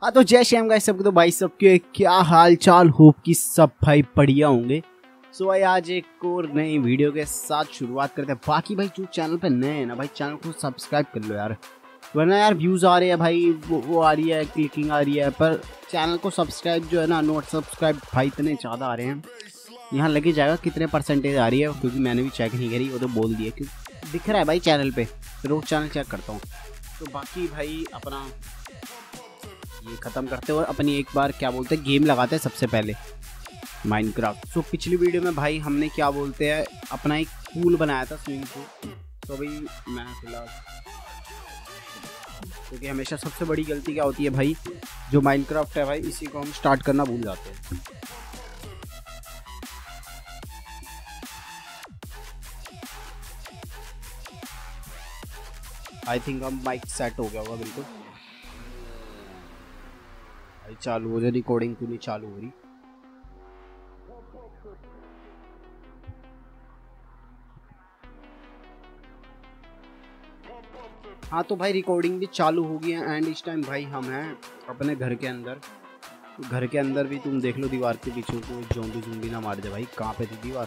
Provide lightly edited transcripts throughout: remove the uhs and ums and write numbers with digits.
हाँ तो जय श्याम गाइस सबको। तो भाई सबके क्या हाल चाल, होप कि सब भाई बढ़िया होंगे। सो भाई आज एक और नई वीडियो के साथ शुरुआत करते हैं। बाकी भाई जो चैनल पे नए हैं ना भाई, चैनल को सब्सक्राइब कर लो यार, वरना यार व्यूज़ आ रहे हैं भाई, वो आ रही है, क्लिकिंग आ रही है, पर चैनल को सब्सक्राइब जो है ना, नोट सब्सक्राइब भाई इतने ज़्यादा आ रहे हैं। यहाँ लगे जाएगा कितने परसेंटेज आ रही है, क्योंकि मैंने भी चेक नहीं करी, वो तो बोल दिया क्योंकि दिख रहा है भाई चैनल पे, रोज चैनल चेक करता हूँ। तो बाकी भाई अपना ये ख़त्म करते हैं और अपनी एक बार क्या बोलते हैं गेम लगाते हैं सबसे पहले, माइनक्राफ्ट। तो पिछली वीडियो में भाई हमने क्या बोलते हैं अपना एक पूल बनाया था, स्विमिंग पूल। तो भाई मैं फिलहाल, क्योंकि हमेशा सबसे बड़ी गलती क्या होती है भाई, जो माइनक्राफ्ट है भाई इसी को हम स्टार्ट करना भूल जाते हैं। आई थिंक हम माइक सेट हो गया होगा बिल्कुल। भाई चालू हो जाए, रिकॉर्डिंग क्यों नहीं चालू हो रही? हाँ तो भाई रिकॉर्डिंग भी चालू हो गई है एंड इस टाइम भाई हम हैं अपने घर के अंदर। घर के अंदर भी तुम देख लो दीवार के पीछे, कोई ज़ॉम्बी ना मार दे भाई। कहाँ पे थी दीवार?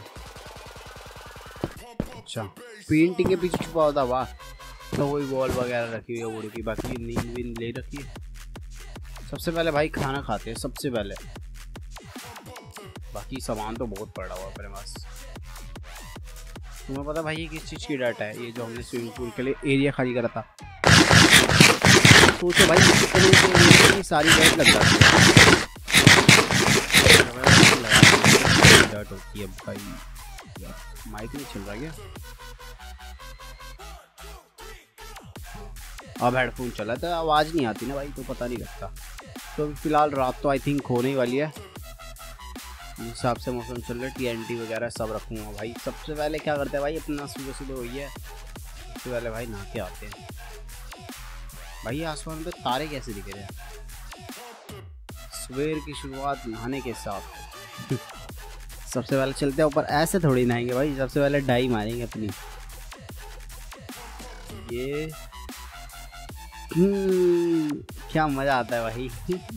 अच्छा पेंटिंग के पीछे छुपा होता, वाह। तो वही वॉल वगैरह रखी हुई है उड़ की, बाकी नींद वींद ले रखी है। सबसे पहले भाई खाना खाते हैं सबसे पहले, बाकी सामान तो बहुत पड़ा हुआ अपने पास। तुम्हें पता भाई ये किस चीज़ की डाटा है? ये जो हमने स्विमिंग पूल के लिए एरिया खाली करा था। सोचो भाई कितनी सारी डाट लग जाती है, डाट होती है भाई। माइक नहीं चल रहा क्या? अब हेडफोन चला था, आवाज़ नहीं आती ना भाई, तो पता नहीं लगता। तो फिलहाल रात तो आई थिंक होने ही वाली है, जिस हिसाब से मौसम चल रहा है। TNT वगैरह सब रखूँगा भाई। सबसे पहले क्या करते हैं भाई, अपना सुबह सुबह हुई है, सबसे पहले भाई नहा के आते हैं। भाई आसमान पे तारे कैसे दिख रहे हैं? सवेर की शुरुआत नहाने के साथ। सबसे पहले चलते हैं ऊपर, ऐसे थोड़ी नहाएंगे भाई, सबसे पहले डाई मारेंगे अपनी। ये क्या मज़ा आता है भाई।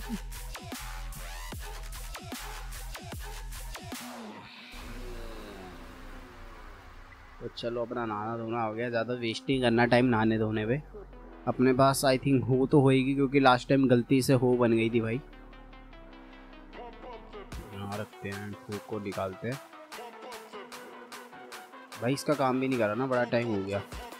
तो चलो अपना नहाना धोना हो गया, ज़्यादा वेस्ट नहीं करना टाइम नहाने धोने पे। अपने पास आई थिंक हो तो होएगी, क्योंकि लास्ट टाइम गलती से हो बन गई थी भाई। यहाँ रखते हैं, फूक को निकालते हैं भाई। इसका काम भी नहीं करा ना, बड़ा टाइम हो गया।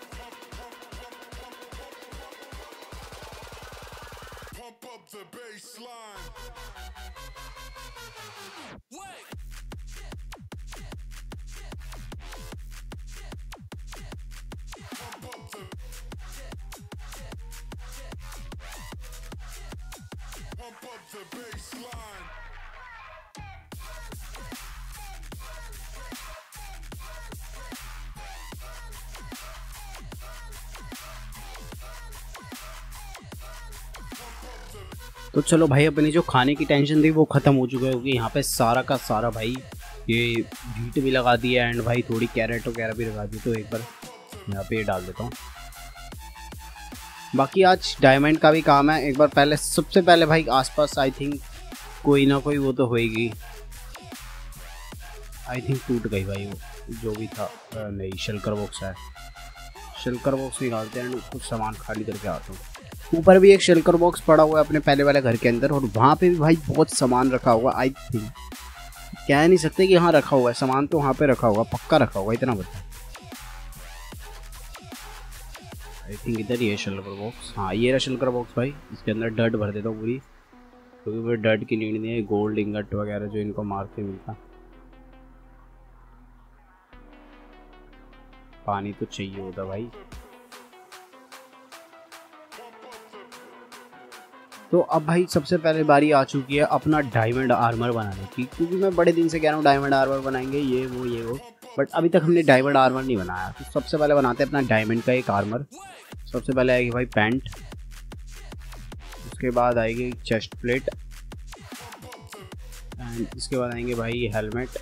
तो चलो भाई अपनी जो खाने की टेंशन थी वो ख़त्म हो चुका है, क्योंकि यहाँ पे सारा का सारा भाई ये बीट भी लगा दिया एंड भाई थोड़ी कैरेट वगैरह भी लगा दी। तो एक बार यहाँ पे डाल देता हूँ। बाकी आज डायमंड का भी काम है। एक बार पहले, सबसे पहले भाई आसपास आई थिंक कोई ना कोई वो तो होएगी। आई थिंक टूट गई भाई वो जो भी था। नहीं, शल्कर बॉक्स है, शल्कर बॉक्स निकालते हैं, कुछ सामान खाली करके आता हूँ। ऊपर भी एक शल्कर बॉक्स पड़ा हुआ है अपने पहले वाले घर के अंदर, और वहाँ पे भी भाई बहुत सामान रखा हुआ। आई थिंक कह नहीं सकते कि यहाँ रखा हुआ है सामान, तो वहाँ पे रखा हुआ, पक्का रखा हुआ, इतना बता। आई थिंक इधर ही है शल्कर बॉक्स। हाँ ये रहा शल्कर बॉक्स भाई। इसके अंदर डर्ट भर देता हूँ पूरी, क्योंकि वो डर्ट की नीड नहीं है। गोल्ड इंगट वगैरह जो इनको मार के मिलता। पानी तो चाहिए होता भाई। तो अब भाई सबसे पहले बारी आ चुकी है अपना डायमंड आर्मर बनाने की, क्योंकि मैं बड़े दिन से कह रहा हूँ डायमंड आर्मर बनाएंगे, ये वो, बट अभी तक हमने डायमंड आर्मर नहीं बनाया। तो सबसे पहले बनाते हैं अपना डायमंड का एक आर्मर। सबसे पहले आएगी भाई पैंट, उसके बाद आएगी चेस्ट प्लेट, एंड इसके बाद आएंगे भाई हेलमेट,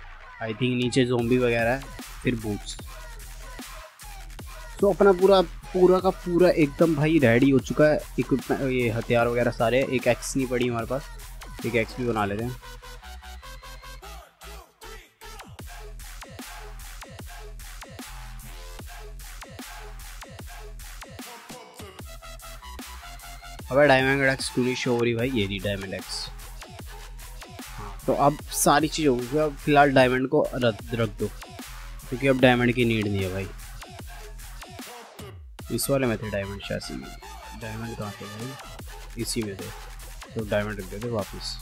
आई थिंक नीचे ज़ोंबी वगैरह है, फिर बूट्स। तो अपना पूरा पूरा का पूरा एकदम भाई रेडी हो चुका है। इक्विपमेंट, ये हथियार वगैरह सारे। एक एक्स नहीं पड़ी हमारे पास, एक एक्स भी बना लेते हैं। अबे डायमंड एक्स क्यों नहीं शो हो रही भाई? ये रही डायमंड एक्स। हाँ, तो अब सारी चीज़ हो गई। अब फिलहाल डायमंड को रख दो, क्योंकि अब डायमंड की नीड नहीं है भाई। इस वाले में थे डायमंड, शायद डायमंड कहाँ थे भाई? इसी में थे, तो डायमंड रख देते वापस।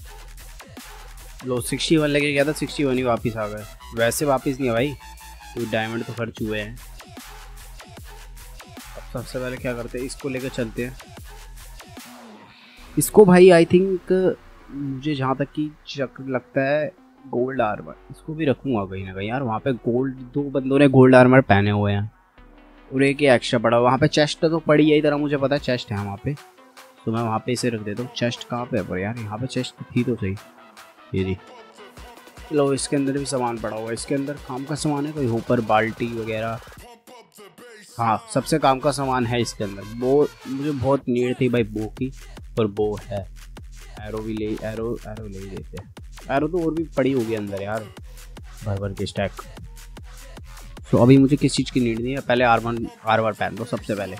लो 61 लेके गया था, 61 ही वापस आ गए। वैसे वापस नहीं है भाई, तो डायमंड तो खर्च हुए हैं। अब सबसे पहले क्या करते हैं, इसको लेकर चलते हैं। इसको भाई आई थिंक, मुझे जहाँ तक कि लगता है गोल्ड आर्मर, इसको भी रखूँगा कहीं ना कहीं यार। वहाँ पे गोल्ड, 2 बंदों ने गोल्ड आर्मर पहने हुए हैं और एक ही एक्स्ट्रा पड़ा। वहाँ पे चेस्ट तो पड़ी है, इधर मुझे पता है चेस्ट है वहाँ पे, तो मैं वहाँ पे इसे रख देता हूँ। चेस्ट कहाँ पे है पर यार? यहाँ पे चेस्ट थी तो सही। ये जी, लो इसके अंदर भी सामान पड़ा हुआ है। इसके अंदर काम का सामान है कोई, ऊपर बाल्टी वगैरह। हाँ, सबसे काम का सामान है इसके अंदर। बो मुझे बहुत नीड थी भाई बो की, और बो है। एरो भी ले, एरो ले ही देते हैं। एरो तो और भी पड़ी होगी अंदर यार, भर के स्टैक। तो अभी मुझे किस चीज़ की नीड नहीं है। पहले आर्मर पहन दो सबसे पहले।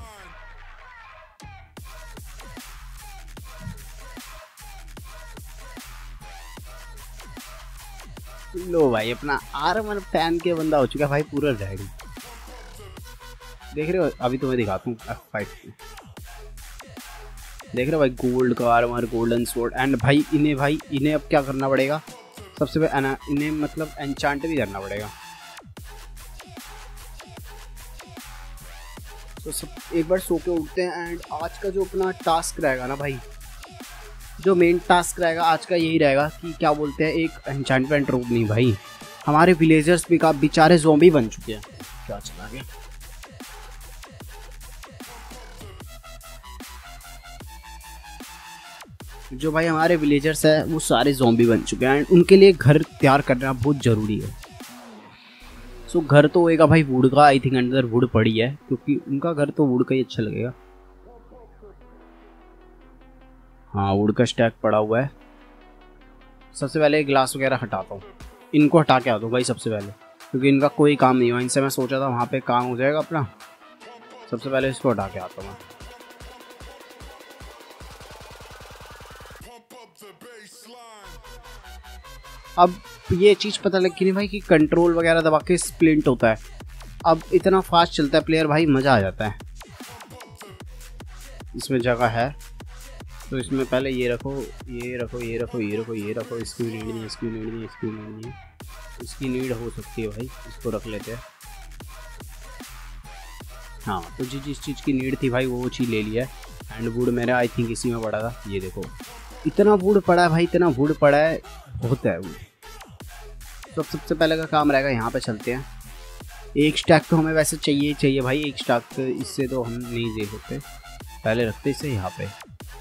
लो भाई, अपना आर्मर पहन के बंदा हो चुका है भाई पूरा रेडी। देख रहे हो, अभी तुम्हें दिखाता हूँ F5 देख रहे हो भाई, गोल्ड का आर्मर, गोल्डन स्वॉर्ड। एंड भाई इन्हें अब क्या करना पड़ेगा सबसे पहले, इन्हें मतलब एन्चांट भी करना पड़ेगा। तो सब एक बार सो के उठते हैं। एंड आज का जो अपना टास्क रहेगा ना भाई, जो मेन टास्क रहेगा आज का यही रहेगा कि क्या बोलते हैं, एक एन्चांटमेंट रूम नहीं भाई, हमारे विलेजर्स भी का बेचारे ज़ॉम्बी बन चुके हैं। क्या चला गया? जो भाई हमारे विलेजर्स है वो सारे ज़ॉम्बी बन चुके हैं। एंड उनके लिए घर तैयार करना बहुत ज़रूरी है। सो घर तो होएगा भाई वुड का, आई थिंक अंदर वुड पड़ी है, क्योंकि उनका घर तो वुड का ही अच्छा लगेगा। हाँ, वुड का स्टैक पड़ा हुआ है। सबसे पहले ग्लास वगैरह हटाता हूँ, इनको हटा के आता हूँ भाई सबसे पहले, क्योंकि इनका कोई काम नहीं हुआ। इनसे मैं सोचा था वहाँ पे काम हो जाएगा अपना। सबसे पहले इसको हटा के आता हूँ मैं। अब ये चीज़ पता लग गई नहीं भाई कि कंट्रोल वगैरह दबा के स्प्लिंट होता है। अब इतना फास्ट चलता है प्लेयर भाई, मज़ा आ जाता है। इसमें जगह है तो इसमें पहले ये रखो, ये रखो, ये रखो, ये रखो, ये रखो। इसकी नीड नहीं, इसकी नीड नहीं, इसकी नीड नहीं, इसकी नीड हो सकती है भाई, इसको रख लेते हैं। हाँ, तो जिस चीज़ की नीड थी भाई वो चीज़ ले लिया है। एंड वुड मेरा आई थिंक इसी में पड़ा था। ये देखो इतना वुड पड़ा है भाई, इतना वुड पड़ा है, बहुत है वुड। तो सबसे पहले का काम रहेगा, यहाँ पे चलते हैं। एक स्टैक तो हमें वैसे चाहिए भाई, एक स्टैक तो इससे तो हम नहीं दे सकते। पहले रखते इसे यहाँ पे,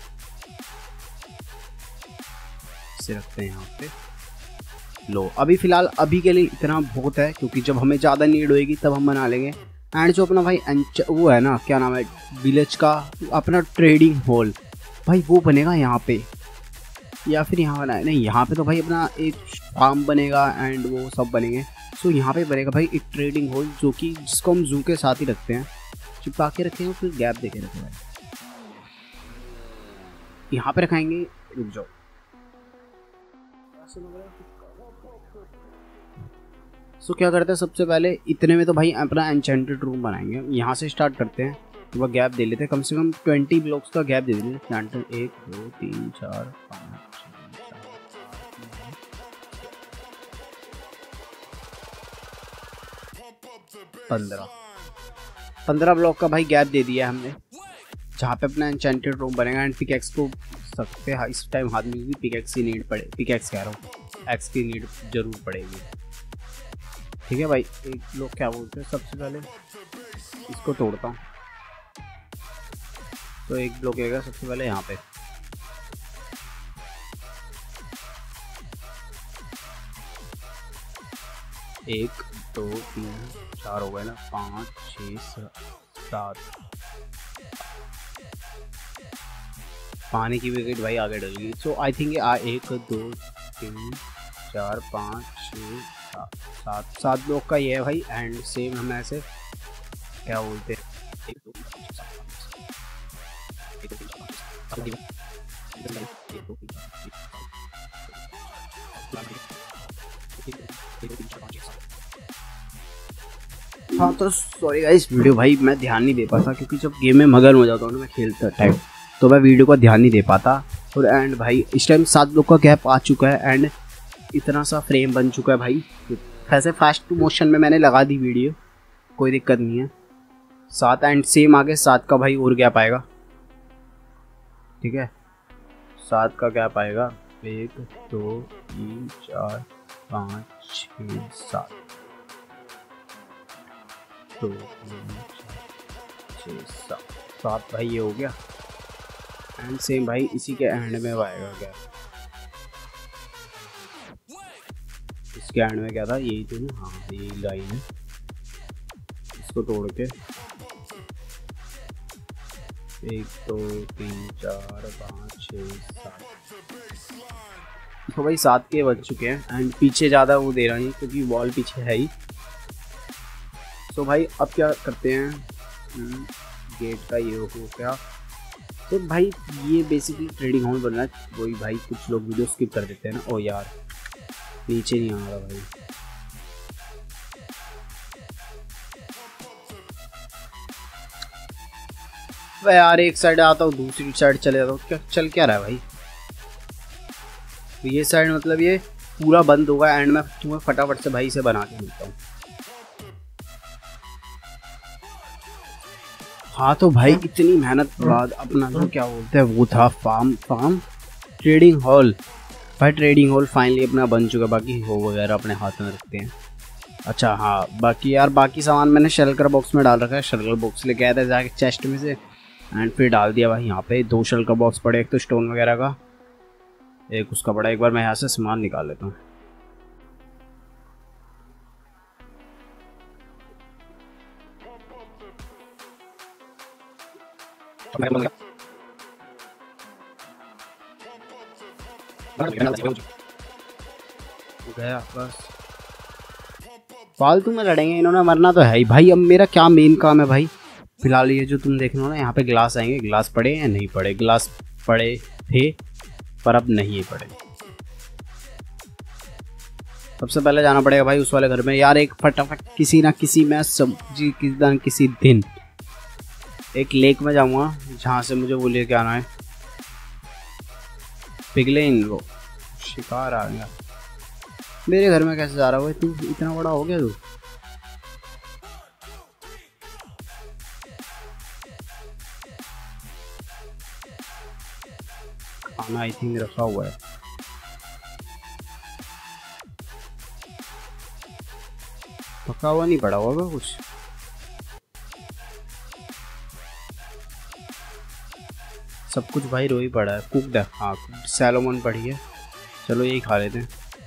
इसे रखते हैं यहाँ पे। लो अभी फ़िलहाल अभी के लिए इतना बहुत है, क्योंकि जब हमें ज़्यादा नीड होएगी तब हम बना लेंगे। एंड जो अपना भाई वो है ना, क्या नाम है, विलेज का अपना ट्रेडिंग हॉल भाई, वो बनेगा यहाँ पे, या फिर यहाँ बनाए नहीं, यहाँ पे तो भाई अपना एक फार्म बनेगा एंड वो सब बनेंगे। सो यहाँ पे बनेगा भाई एक ट्रेडिंग हॉल, जो कि जिसको हम जू के साथ ही रखते हैं, चिपका के रखेंगे, फिर गैप दे के रखेंगे। यहाँ पे रखाएंगे, रुक जाओ। सो क्या करते हैं, सबसे पहले इतने में तो भाई अपना एन्चेंटेड रूम बनाएंगे। यहाँ से स्टार्ट करते हैं, तो वह गैप दे लेते हैं, कम से कम 20 ब्लॉक्स का गैप दे देते हैं। 1 2 3 4 5 15 ब्लॉक का भाई गैप दे दिया हमने, जहाँ पे अपना एन्चेंटेड रूम बनेगा। एंड पिकैक्स को सकते हैं इस टाइम हाथ में भी, पिकैक्स की नीड पड़े, पिकैक्स कह रहा हूँ, एक्स की नीड जरूर पड़ेगी। ठीक है भाई, एक लोग क्या बोलते हैं, सबसे पहले इसको तोड़ता हूँ। तो एक ब्लॉक रहेगा सबसे पहले यहाँ पे। एक 2 3 4 हो गए ना, 5 6 7 7। पानी की विकेट भाई आगे डल गई। सो आई थिंक 1 2 3 4 5 6 7 लोग का ये है भाई। एंड सेम हम ऐसे क्या बोलते हैं, हाँ तो सॉरी गाइस, वीडियो भाई मैं ध्यान नहीं दे पाता क्योंकि जब गेम में मगन हो जाता हूँ ना मैं खेलता टाइम, तो मैं वीडियो को ध्यान नहीं दे पाता। और एंड भाई इस टाइम 7 लोग का गैप आ चुका है एंड इतना सा फ्रेम बन चुका है भाई। वैसे फास्ट मोशन में मैंने लगा दी वीडियो, कोई दिक्कत नहीं है। 7 एंड सेम आगे 7 का भाई और गैप आएगा, ठीक है। 7 का गैप आएगा 1 2 3 4 5 6 7 2 3 4 6 7 भाई ये हो गया। एंड सेम भाई इसी के एंड में आएगा गैप। इसके एंड में क्या था, यही थी ना, हाँ यही लाइन है। इसको तोड़ के 1 2 3 4 5 6 7 तो भाई 7 के बच चुके हैं। एंड पीछे ज़्यादा वो दे रहा नहीं क्योंकि वॉल पीछे है ही। तो भाई अब क्या करते हैं, गेट का ये हो गया। तो भाई ये बेसिकली ट्रेडिंग हॉल बन रहा है। वही भाई कुछ लोग वीडियो स्किप कर देते हैं ना। ओ यार नीचे नहीं आ रहा भाई। वह यार एक साइड आता हूँ दूसरी साइड चले जाता हूँ, क्या चल क्या रहा है भाई। तो ये साइड मतलब ये पूरा बंद होगा एंड मैं तुम्हें फटाफट से भाई से बना के मिलता हूँ। हाँ तो भाई इतनी मेहनत बाद अपना जो क्या बोलते हैं वो था फार्म ट्रेडिंग हॉल। भाई ट्रेडिंग हॉल फाइनली अपना बन चुका। बाकी हो वगैरह अपने हाथ में रखते हैं। अच्छा हाँ बाकी यार बाकी सामान मैंने शल्कर बॉक्स में डाल रखा है। शल्कर बॉक्स लेके आया था जाके चेस्ट में से एंड फिर डाल दिया भाई यहाँ पे। 2 शल्कर बॉक्स पड़े, एक तो स्टोन वगैरह का, एक उसका पड़ा। एक बार मैं यहाँ से सामान निकाल लेता हूँ। गया बस, फालतू में लड़ेंगे, इन्होंने मरना तो है ही भाई। अब मेरा क्या मेन काम है भाई, फिलहाल ये जो तुम देख रहे हो ना यहाँ पे ग्लास आएंगे। ग्लास पड़े या नहीं पड़े, ग्लास पड़े थे पर अब नहीं पड़े। सबसे पहले जाना पड़ेगा भाई उस वाले घर में यार। एक फटाफट किसी ना किसी मैं सब्जी किसी दिन एक लेक में जाऊंगा जहाँ से मुझे वो लेके आना है पिगलेन। वो शिकार आ गया मेरे घर में। कैसे जा रहा है तू, इतना बड़ा हो गया तू। खाना आई थिंक रखा हुआ है। पका हुआ नहीं पड़ा होगा कुछ। सब कुछ भाई रो ही पड़ा है। कुकड है, हाँ सैलोमन पड़ी है। चलो यही खा लेते हैं।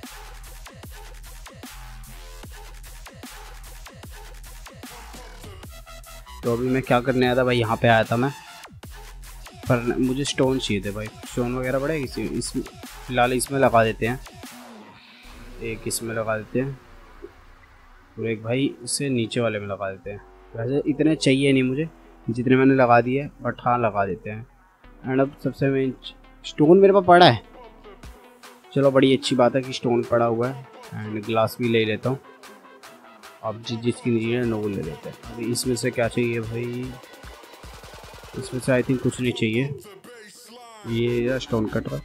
तो अभी मैं क्या करने आया था भाई, यहाँ पे आया था मैं, पर मुझे स्टोन चाहिए थे भाई। स्टोन वगैरह पड़े इसमें, फिलहाल इसमें लगा देते हैं। एक इसमें लगा देते हैं और एक भाई इससे नीचे वाले में लगा देते हैं। वैसे इतने चाहिए नहीं मुझे जितने मैंने लगा दिए, बट हाँ लगा देते हैं। एंड अब सबसे मेन स्टोन मेरे पास पड़ा है। चलो बड़ी अच्छी बात है कि स्टोन पड़ा हुआ है। एंड ग्लास भी ले लेता हूँ। अब जिसकी नीचे है वो ले लेते हैं। अभी इसमें से क्या चाहिए भाई, इसमें से आई थिंक कुछ नहीं चाहिए। ये स्टोन कटर,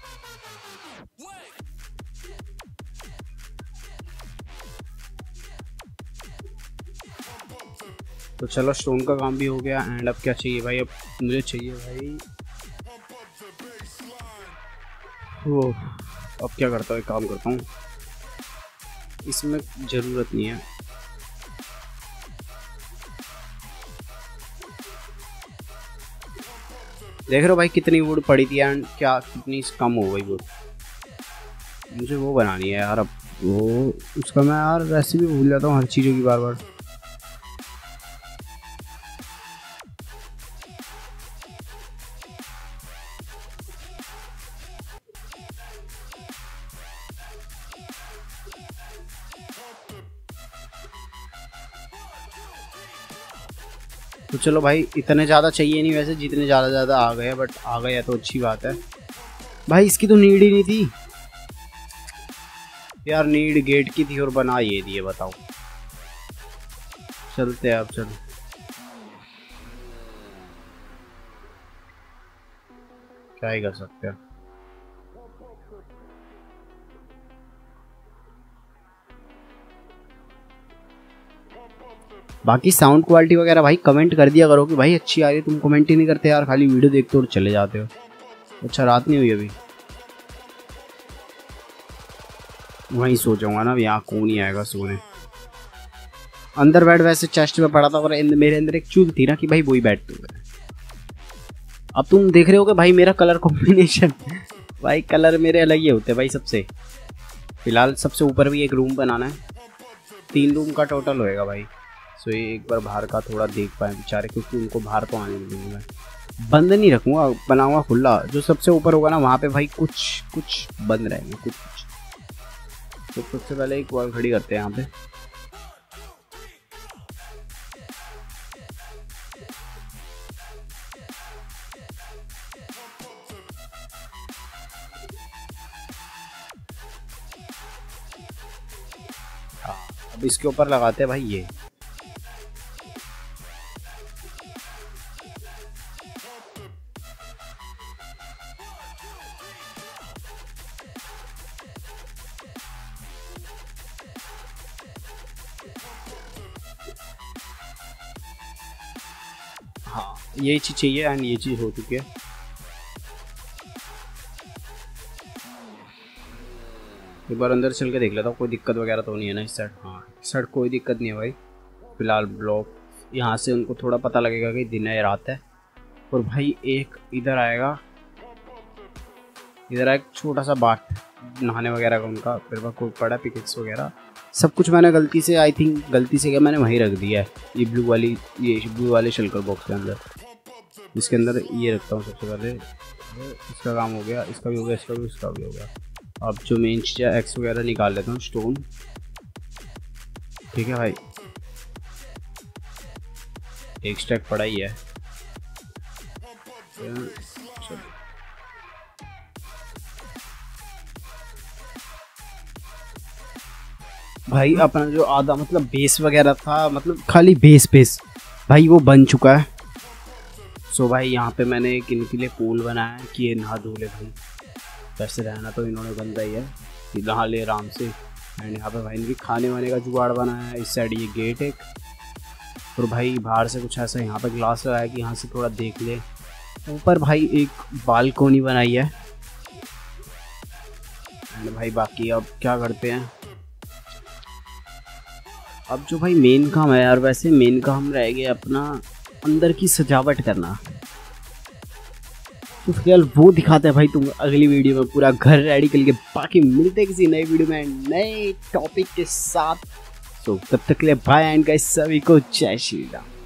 तो चलो स्टोन का काम भी हो गया। एंड अब क्या चाहिए भाई, अब मुझे चाहिए भाई वो, अब क्या करता हूँ, एक काम करता हूँ, इसमें ज़रूरत नहीं है। देख रहे हो भाई कितनी वुड पड़ी थी एंड क्या कितनी कम हो गई वुड। मुझे वो बनानी है यार। अब वो उसका मैं यार रेसिपी भूल जाता हूँ हर चीज़ों की बार बार। तो चलो भाई, इतने ज़्यादा चाहिए नहीं वैसे, जितने ज़्यादा आ गए, बट आ गए तो अच्छी बात है। भाई इसकी तो नीड ही नहीं थी यार, नीड गेट की थी और बना ये दिए, बताओ। चलते हैं अब, चलो। क्या ही कर सकते हैं। बाकी साउंड क्वालिटी वगैरह भाई कमेंट कर दिया करो कि भाई अच्छी आ रही है। तुम कमेंट ही नहीं करते यार, खाली वीडियो देखते हो और चले जाते हो। अच्छा, रात नहीं हुई अभी? वहीं सो जाऊंगा ना, यहाँ कौन नहीं आएगा सोने। अंदर बेड वैसे चेस्ट में पड़ा था और मेरे अंदर एक चूल थी ना कि भाई वही बेड पे। अब तुम देख रहे हो कि भाई मेरा कलर कॉम्बिनेशन भाई कलर मेरे अलग ही होते हैं भाई सबसे। फिलहाल सबसे ऊपर भी एक रूम बनाना है, 3 रूम का टोटल होएगा भाई। सो ये एक बार बाहर का थोड़ा देख पाए बेचारे, क्योंकि उनको बाहर तो आने नहीं दूंगा मैं। बंद नहीं रखूँगा, बनाऊँगा खुला। जो सबसे ऊपर होगा ना वहाँ पे भाई कुछ बंद रहेंगे, कुछ। तो सबसे पहले एक वॉल खड़ी करते हैं यहाँ पे। हाँ, अब इसके ऊपर लगाते हैं भाई ये। हाँ, यही चीज़ चाहिए एंड ये चीज़ हो चुकी है। एक बार अंदर चल के देख लेता हूँ, कोई दिक्कत वगैरह तो नहीं है ना इस साइड। हाँ, इस साइड कोई दिक्कत नहीं है भाई। फिलहाल ब्लॉक यहाँ से उनको थोड़ा पता लगेगा कि दिन है रात है। और भाई एक इधर आएगा, इधर एक छोटा सा बाट नहाने वगैरह का उनका। फिर वह कोई पड़ा पिकेट्स वगैरह सब कुछ मैंने गलती से, आई थिंक गलती से क्या, मैंने वहीं रख दिया है। ये ब्लू वाले शल्कर बॉक्स के अंदर, इसके अंदर ये रखता हूँ सबसे पहले। इसका काम हो गया, इसका भी हो गया, इसका भी हो गया। अब जो मेन चीज़ है एक्स वगैरह निकाल लेता हूँ, स्टोन। ठीक है भाई, एक स्टैक पड़ा ही है। भाई अपना जो आधा मतलब बेस वगैरह था, मतलब खाली बेस भाई वो बन चुका है। सो भाई यहाँ पे मैंने एक इनके लिए पूल बनाया है कि ये नहा धो ले भाई। वैसे रहना तो इन्होंने बनता ही है कि नहा ले आराम से। एंड यहाँ पे भाई इनके खाने वाने का जुगाड़ बनाया है। इस साइड ये गेट एक, और भाई बाहर से कुछ ऐसा यहाँ पे ग्लास लगाया कि यहाँ से थोड़ा देख ले। ऊपर भाई एक बालकोनी बनाई है। एंड भाई बाकी अब क्या करते हैं, अब जो भाई मेन काम है यार, वैसे मेन काम रह गया अपना अंदर की सजावट करना। तो फिलहाल वो दिखाते हैं भाई तुम अगली वीडियो में, पूरा घर रेडी करके। बाकी मिलते हैं किसी नई वीडियो में नए टॉपिक के साथ। तो तब तक के लिए बाय एंड गाइस, सभी को जय श्री राम।